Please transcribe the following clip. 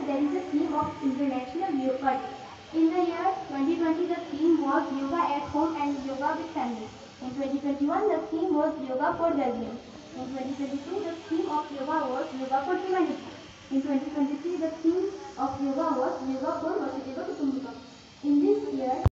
there is a theme of International Yoga Day. In the year 2020, the theme was Yoga at Home and Yoga with Family. In 2021, the theme was Yoga for Well-being. In 2022, the theme of yoga was Yoga for Humanity. In 2023, the theme of yoga was Yoga for Vasudhaiva Kutumbakam. In this year,